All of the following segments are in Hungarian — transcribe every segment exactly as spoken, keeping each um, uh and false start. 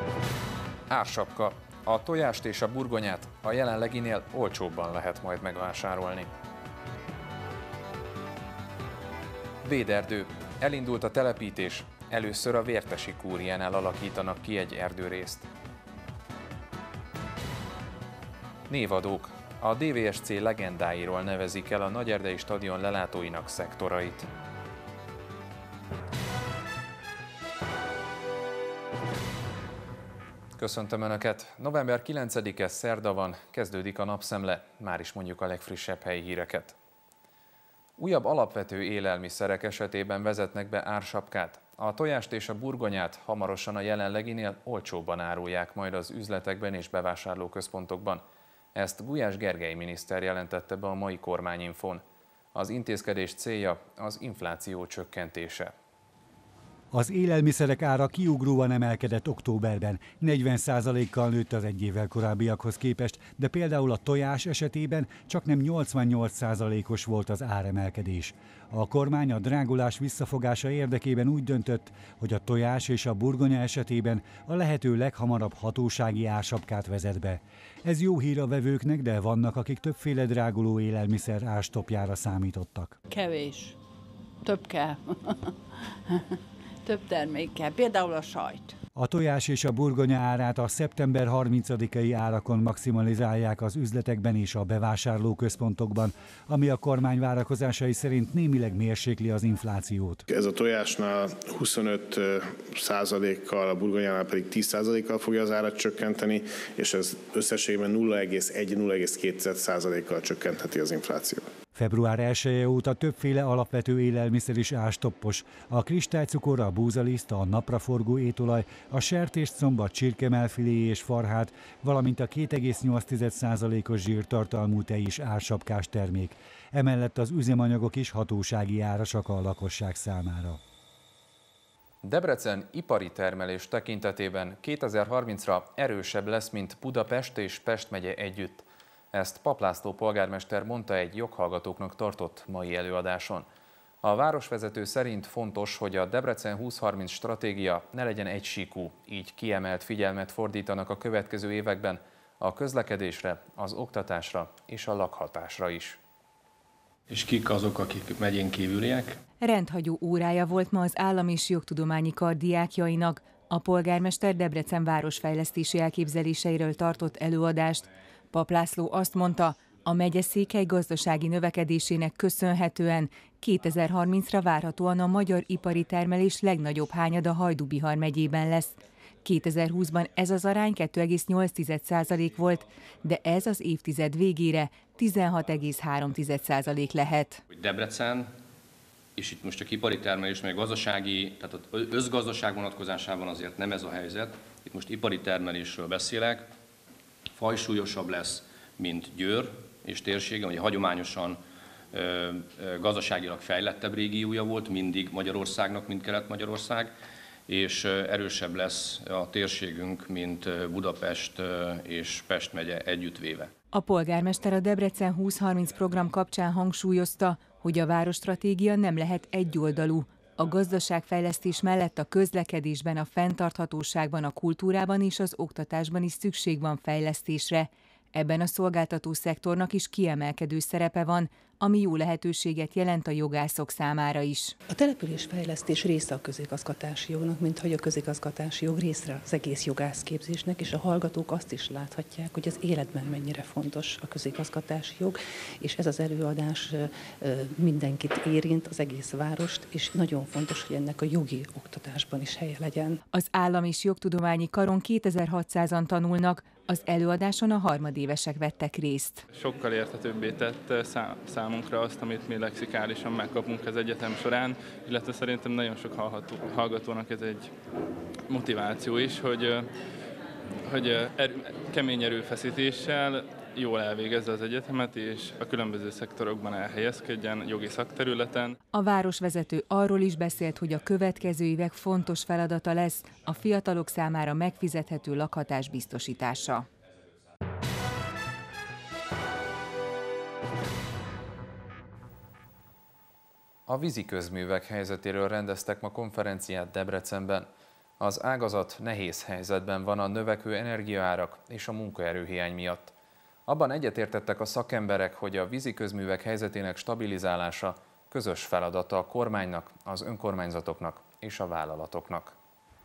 Ársapka. A tojást és a burgonyát a jelenleginél olcsóbban lehet majd megvásárolni. Véderdő. Elindult a telepítés, először a Vértesi kúriánál alakítanak ki egy erdőrészt. Névadók. A dé vé es cé legendáiról nevezik el a Nagyerdei stadion lelátóinak szektorait. Köszöntöm Önöket! november kilencedike szerda van, kezdődik a napszemle, már is mondjuk a legfrissebb helyi híreket. Újabb alapvető élelmiszerek esetében vezetnek be ársapkát. A tojást és a burgonyát hamarosan a jelenleginél olcsóbban árulják majd az üzletekben és bevásárlóközpontokban. Ezt Gulyás Gergely miniszter jelentette be a mai kormányinfón. Az intézkedés célja az infláció csökkentése. Az élelmiszerek ára kiugróan emelkedett októberben, negyven százalékkal nőtt az egy évvel korábbiakhoz képest, de például a tojás esetében csaknem nyolcvannyolc százalékos volt az áremelkedés. A kormány a drágulás visszafogása érdekében úgy döntött, hogy a tojás és a burgonya esetében a lehető leghamarabb hatósági ársapkát vezet be. Ez jó hír a vevőknek, de vannak, akik többféle dráguló élelmiszer árstopjára számítottak. Kevés. Több kell. Több termék kell, például a sajt. A tojás és a burgonya árát a szeptember harmincadikai árakon maximalizálják az üzletekben és a bevásárlóközpontokban, ami a kormány várakozásai szerint némileg mérsékli az inflációt. Ez a tojásnál huszonöt százalékkal, a burgonyánál pedig tíz százalékkal fogja az árat csökkenteni, és ez összességében nulla egész egy - nulla egész két százalékkal csökkentheti az inflációt. február elseje óta többféle alapvető élelmiszer is árstoppos. A kristálycukor, a búzaliszt, a napraforgó étolaj, a sertéscomb, a csirkemelfilé és farhát, valamint a két egész nyolc százalékos zsírtartalmú tej is ársapkás termék. Emellett az üzemanyagok is hatósági árasak a lakosság számára. Debrecen ipari termelés tekintetében kétezer-harmincra erősebb lesz, mint Budapest és Pest megye együtt. Ezt Papp László polgármester mondta egy joghallgatóknak tartott mai előadáson. A városvezető szerint fontos, hogy a Debrecen húsz-harminc stratégia ne legyen egysíkú, így kiemelt figyelmet fordítanak a következő években a közlekedésre, az oktatásra és a lakhatásra is. És kik azok, akik megyén kívüliek? Rendhagyó órája volt ma az Állam- és Jogtudományi Kar diákjainak. A polgármester Debrecen városfejlesztési elképzeléseiről tartott előadást. Papp László azt mondta, a megyeszékhely gazdasági növekedésének köszönhetően kétezer-harmincra várhatóan a magyar ipari termelés legnagyobb hányada Hajdú-Bihar megyében lesz. kétezer-húszban ez az arány kettő egész nyolc százalék volt, de ez az évtized végére tizenhat egész három százalék lehet. Debrecen, és itt most csak ipari termelés, meg gazdasági, tehát az összgazdaság vonatkozásában azért nem ez a helyzet, itt most ipari termelésről beszélek, fajsúlyosabb lesz, mint Győr és térsége, ami hagyományosan ö, ö, gazdaságilag fejlettebb régiója volt, mindig Magyarországnak, mint Kelet-Magyarország, és ö, erősebb lesz a térségünk, mint Budapest ö, és Pest megye együttvéve. A polgármester a Debrecen húsz-harminc program kapcsán hangsúlyozta, hogy a városstratégia nem lehet egyoldalú. A gazdaságfejlesztés mellett a közlekedésben, a fenntarthatóságban, a kultúrában és az oktatásban is szükség van fejlesztésre. Ebben a szolgáltató szektornak is kiemelkedő szerepe van, ami jó lehetőséget jelent a jogászok számára is. A településfejlesztés része a közigazgatási jognak, mint hogy a közigazgatási jog része az egész jogászképzésnek, és a hallgatók azt is láthatják, hogy az életben mennyire fontos a közigazgatási jog, és ez az előadás mindenkit érint, az egész várost, és nagyon fontos, hogy ennek a jogi oktatásban is helye legyen. Az Állam- és Jogtudományi Karon kétezer-hatszázan tanulnak, az előadáson a harmadévesek vettek részt. Sokkal érthetőbbé tett számunkra azt, amit mi lexikálisan megkapunk az egyetem során, illetve szerintem nagyon sok hallható, hallgatónak ez egy motiváció is, hogy, hogy erő, kemény erőfeszítéssel jól elvégezze az egyetemet, és a különböző szektorokban elhelyezkedjen jogi szakterületen. A városvezető arról is beszélt, hogy a következő évek fontos feladata lesz a fiatalok számára megfizethető lakhatás biztosítása. A víziközművek helyzetéről rendeztek ma konferenciát Debrecenben. Az ágazat nehéz helyzetben van a növekvő energiaárak és a munkaerőhiány miatt. Abban egyetértettek a szakemberek, hogy a víziközművek helyzetének stabilizálása közös feladata a kormánynak, az önkormányzatoknak és a vállalatoknak.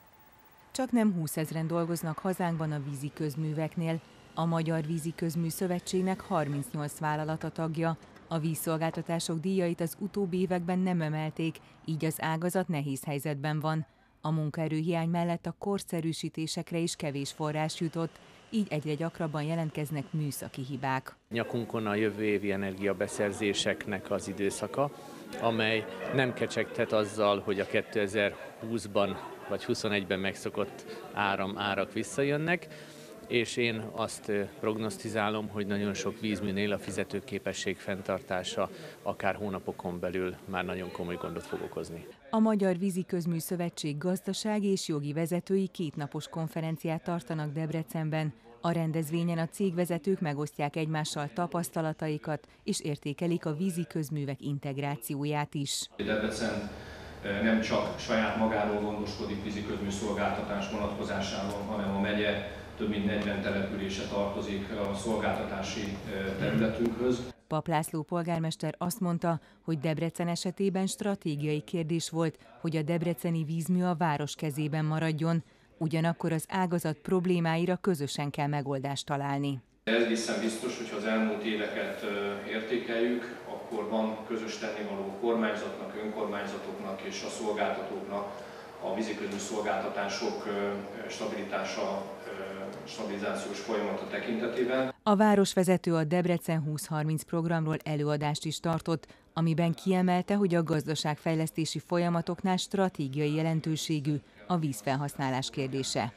Csaknem húszezren dolgoznak hazánkban a víziközműveknél. A Magyar Víziközmű Szövetségnek harmincnyolc vállalata tagja. A vízszolgáltatások díjait az utóbbi években nem emelték, így az ágazat nehéz helyzetben van. A munkaerőhiány mellett a korszerűsítésekre is kevés forrás jutott, így egyre gyakrabban jelentkeznek műszaki hibák. Nyakunkon a jövő évi energiabeszerzéseknek az időszaka, amely nem kecsegtet azzal, hogy a kétezer-húszban vagy huszonegyben megszokott áram árak visszajönnek, és én azt prognosztizálom, hogy nagyon sok vízműnél a fizetőképesség fenntartása akár hónapokon belül már nagyon komoly gondot fog okozni. A Magyar Víziközmű Szövetség gazdasági és jogi vezetői kétnapos konferenciát tartanak Debrecenben. A rendezvényen a cégvezetők megosztják egymással tapasztalataikat és értékelik a víziközművek integrációját is. Debrecen nem csak saját magáról gondoskodik víziközmű szolgáltatás vonatkozásában, hanem a megye több mint negyven települése tartozik a szolgáltatási területünkhöz. Pap László polgármester azt mondta, hogy Debrecen esetében stratégiai kérdés volt, hogy a debreceni vízmű a város kezében maradjon, ugyanakkor az ágazat problémáira közösen kell megoldást találni. Egészen biztos, hogy ha az elmúlt éveket értékeljük, akkor van közös tennivaló kormányzatnak, önkormányzatoknak és a szolgáltatóknak a víziközmű szolgáltatások stabilitása, stabilizációs folyamata tekintetében. A városvezető a Debrecen húsz harminc programról előadást is tartott, amiben kiemelte, hogy a gazdaságfejlesztési folyamatoknál stratégiai jelentőségű a vízfelhasználás kérdése.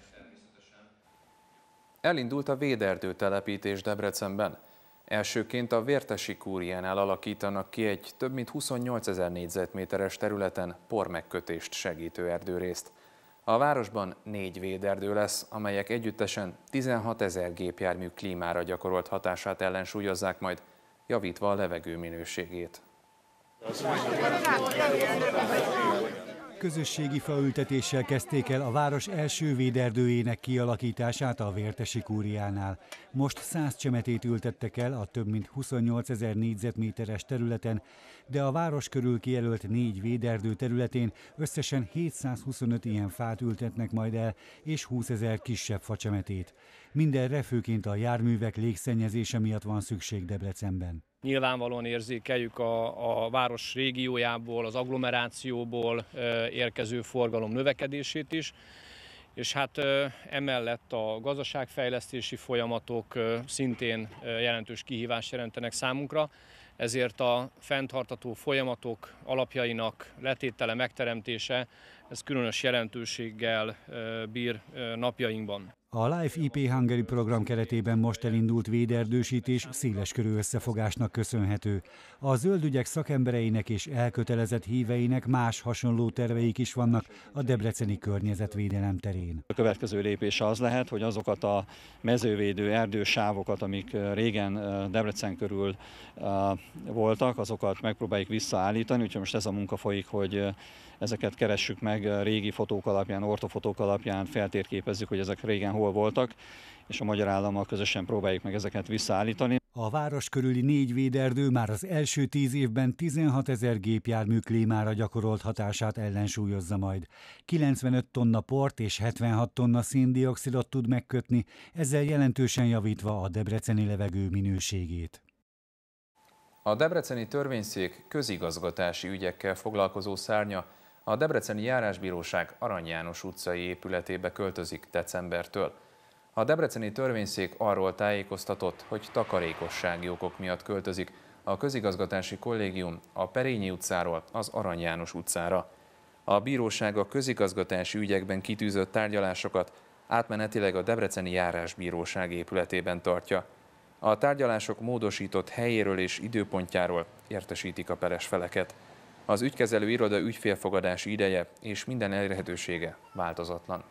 Elindult a véderdő telepítés Debrecenben. Elsőként a Vértesi kúriánál alakítanak ki egy több mint huszonnyolcezer négyzetméteres területen pormegkötést segítő erdőrészt. A városban négy véderdő lesz, amelyek együttesen tizenhatezer gépjármű klímára gyakorolt hatását ellensúlyozzák majd, javítva a levegő minőségét. Közösségi faültetéssel kezdték el a város első véderdőjének kialakítását a Vértesi kúriánál. Most száz csemetét ültettek el a több mint huszonnyolcezer négyzetméteres területen, de a város körül kijelölt négy véderdő területén összesen hétszázhuszonöt ilyen fát ültetnek majd el, és húszezer kisebb facsemetét. Mindenre főként a járművek légszennyezése miatt van szükség Debrecenben. Nyilvánvalóan érzékeljük a, a város régiójából, az agglomerációból érkező forgalom növekedését is, és hát emellett a gazdaságfejlesztési folyamatok szintén jelentős kihívást jelentenek számunkra, ezért a fenntartható folyamatok alapjainak letétele, megteremtése, ez különös jelentőséggel bír napjainkban. A Life i pé Hungary program keretében most elindult véderdősítés széleskörű összefogásnak köszönhető. A zöldügyek szakembereinek és elkötelezett híveinek más hasonló terveik is vannak a debreceni környezetvédelem terén. A következő lépés az lehet, hogy azokat a mezővédő erdősávokat, amik régen Debrecen körül voltak, azokat megpróbáljuk visszaállítani, úgyhogy most ez a munka folyik, hogy ezeket keressük meg régi fotók alapján, ortofotók alapján, feltérképezzük, hogy ezek régen hol voltak, és a magyar állammal közösen próbáljuk meg ezeket visszaállítani. A város körüli négy véderdő már az első tíz évben tizenhatezer gépjármű klímára gyakorolt hatását ellensúlyozza majd. kilencvenöt tonna port és hetvenhat tonna széndioxidot tud megkötni, ezzel jelentősen javítva a debreceni levegő minőségét. A debreceni törvényszék közigazgatási ügyekkel foglalkozó szárnya a debreceni járásbíróság Arany János utcai épületébe költözik decembertől. A debreceni törvényszék arról tájékoztatott, hogy takarékossági okok miatt költözik a közigazgatási kollégium a Perényi utcáról az Arany János utcára. A bíróság a közigazgatási ügyekben kitűzött tárgyalásokat átmenetileg a debreceni járásbíróság épületében tartja. A tárgyalások módosított helyéről és időpontjáról értesítik a peres feleket. Az ügykezelő iroda ügyfélfogadási ideje és minden elérhetősége változatlan.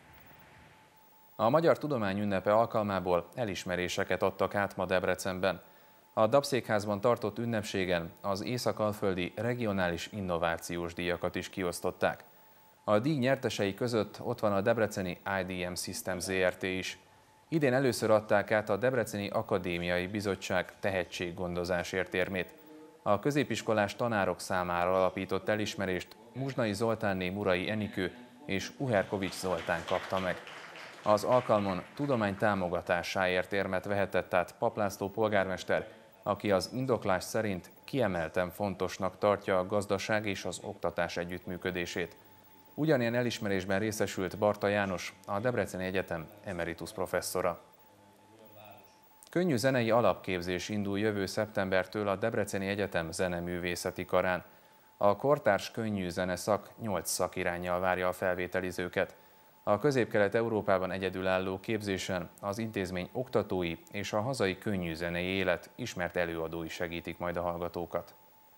A Magyar Tudomány ünnepe alkalmából elismeréseket adtak át ma Debrecenben. A Dabszékházban tartott ünnepségen az észak-alföldi regionális innovációs díjakat is kiosztották. A díj nyertesei között ott van a debreceni I D M Systems Zrt. Is. Idén először adták át a Debreceni Akadémiai Bizottság tehetséggondozásért érmét. A középiskolás tanárok számára alapított elismerést Muzsnai Zoltánné Murai Enikő és Uherkovics Zoltán kapta meg. Az alkalmon tudomány támogatásáért érmet vehetett át Papp László polgármester, aki az indoklás szerint kiemelten fontosnak tartja a gazdaság és az oktatás együttműködését. Ugyanilyen elismerésben részesült Barta János, a Debreceni Egyetem emeritus professzora. Könnyű zenei alapképzés indul jövő szeptembertől a Debreceni Egyetem zeneművészeti karán. A kortárs könnyű zene szak nyolc szakiránnyal várja a felvételizőket. A Közép-Kelet-Európában egyedülálló képzésen az intézmény oktatói és a hazai könnyű zenei élet ismert előadói segítik majd a hallgatókat.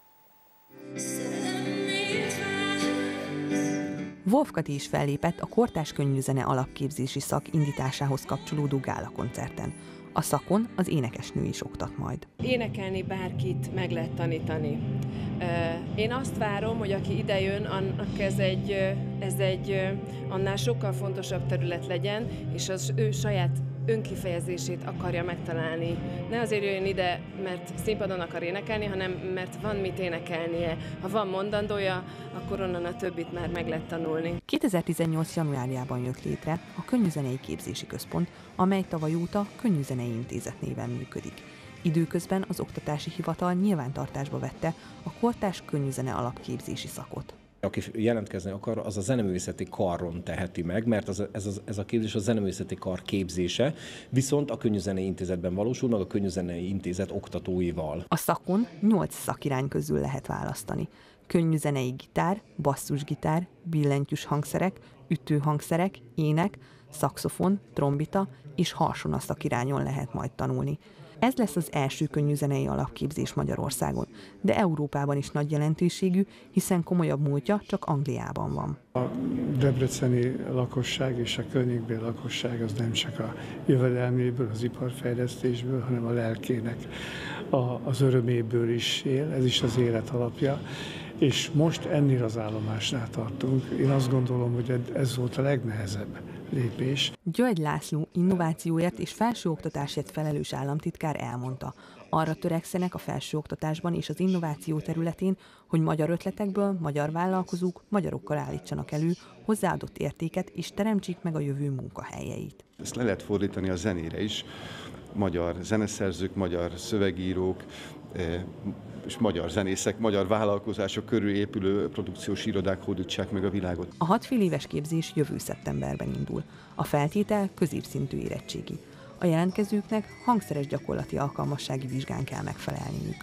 Wolf Kati is fellépett a kortárs könnyűzene alapképzési szak indításához kapcsolódó gálakoncerten. A szakon az énekesnő is oktat majd. Énekelni bárkit meg lehet tanítani. Én azt várom, hogy aki idejön, annak ez egy, ez egy annál sokkal fontosabb terület legyen, és az ő saját önkifejezését akarja megtalálni. Ne azért jöjjön ide, mert színpadon akar énekelni, hanem mert van mit énekelnie. Ha van mondandója, akkor onnan a többit már meg lehet tanulni. kétezer-tizennyolc januárjában jött létre a Könnyűzenei Képzési Központ, amely tavaly óta Könnyűzenei Intézet néven működik. Időközben az Oktatási Hivatal nyilvántartásba vette a kortárs könnyűzene alapképzési szakot. Aki jelentkezni akar, az a zeneművészeti karon teheti meg, mert az, ez, az, ez a képzés a zeneművészeti kar képzése, viszont a Könnyűzenei Intézetben valósul meg a Könnyűzenei Intézet oktatóival. A szakon nyolc szakirány közül lehet választani. Könnyűzenei gitár, basszusgitár, billentyűs hangszerek, ütőhangszerek, ének, szaxofon, trombita és harsona szakirányon lehet majd tanulni. Ez lesz az első könnyűzenei alapképzés Magyarországon, de Európában is nagy jelentőségű, hiszen komolyabb múltja csak Angliában van. A debreceni lakosság és a környékbeli lakosság az nem csak a jövedelméből, az iparfejlesztésből, hanem a lelkének a, az öröméből is él, ez is az élet alapja. És most ennél az állomásnál tartunk. Én azt gondolom, hogy ez volt a legnehezebb lépés. György László innovációért és felsőoktatásért felelős államtitkár elmondta. Arra törekszenek a felsőoktatásban és az innováció területén, hogy magyar ötletekből magyar vállalkozók magyarokkal állítsanak elő hozzáadott értéket és teremtsék meg a jövő munkahelyeit. Ezt le lehet fordítani a zenére is. Magyar zeneszerzők, magyar szövegírók, és magyar zenészek, magyar vállalkozások körül épülő produkciós irodák hódítsák meg a világot. A hat fél éves képzés jövő szeptemberben indul. A feltétel középszintű érettségi. A jelentkezőknek hangszeres gyakorlati alkalmassági vizsgán kell megfelelniük.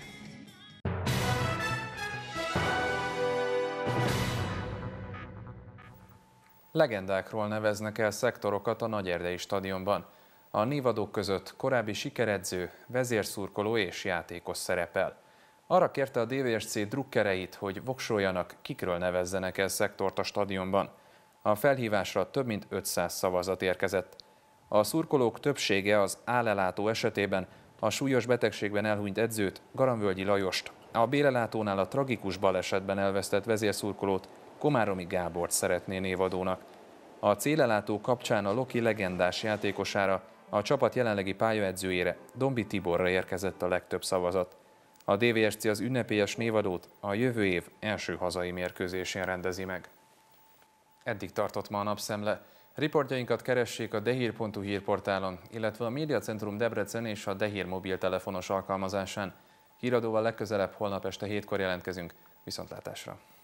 Legendákról neveznek el szektorokat a Nagyerdei stadionban. A névadók között korábbi sikeredző, vezérszurkoló és játékos szerepel. Arra kérte a dé vé es cé drukkereit, hogy voksoljanak, kikről nevezzenek el szektort a stadionban. A felhívásra több mint ötszáz szavazat érkezett. A szurkolók többsége az állelátó esetében a súlyos betegségben elhunyt edzőt, Garamvölgyi Lajost, a Bélelátónál a tragikus balesetben elvesztett vezérszurkolót, Komáromi Gábort szeretné névadónak. A célelátó kapcsán a Loki legendás játékosára, a csapat jelenlegi pályaedzőjére, Dombi Tiborra érkezett a legtöbb szavazat. A dé vé es cé az ünnepélyes névadót a jövő év első hazai mérkőzésén rendezi meg. Eddig tartott ma a napszemle. Riportjainkat keressék a dehír pont hu hírportálon, illetve a Médiacentrum Debrecen és a Dehír mobiltelefonos alkalmazásán. Híradóval legközelebb holnap este hétkor jelentkezünk. Viszontlátásra!